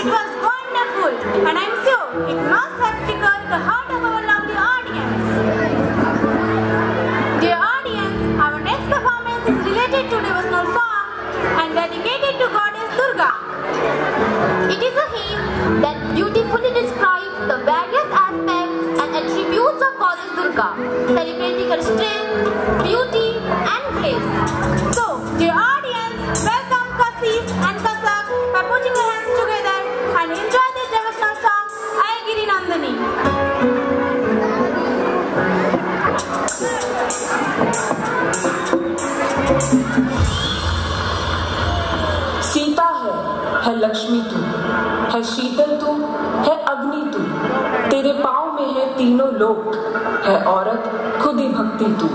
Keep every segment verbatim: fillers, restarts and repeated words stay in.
It was wonderful, and I'm sure it must have tickled the heart of our lovely audience. Dear audience, our next performance is related to devotional song and dedicated to Goddess Durga. It is a hymn that beautifully describes the various aspects and attributes of Goddess Durga, celebrating her strength, beauty, and grace. So, dear audience, welcome Kasis and Kasak by putting your hands together and enjoy this devotional song, I Giri Nandini. Sita है, है लक्ष्मी तू, है शीतल तू, है अग्नि तू, तेरे पाँव में है तीनों लोक, है औरत खुद ही भक्ति तू।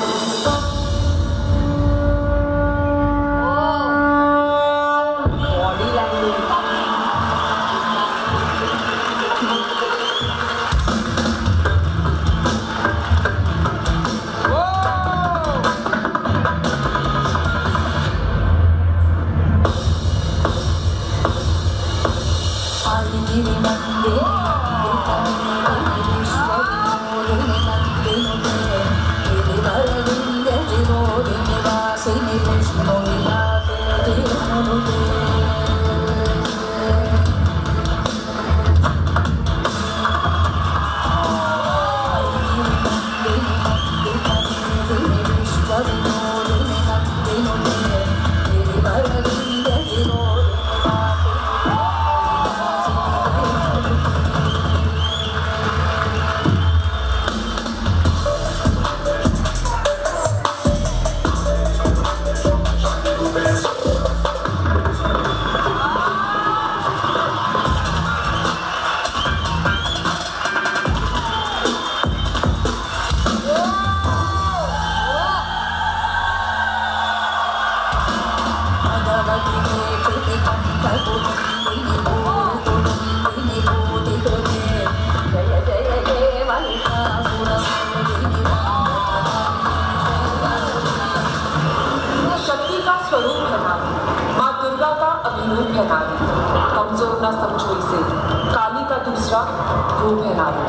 कमजोर न समझो इसे, काली का दूसरा रूप है नारी।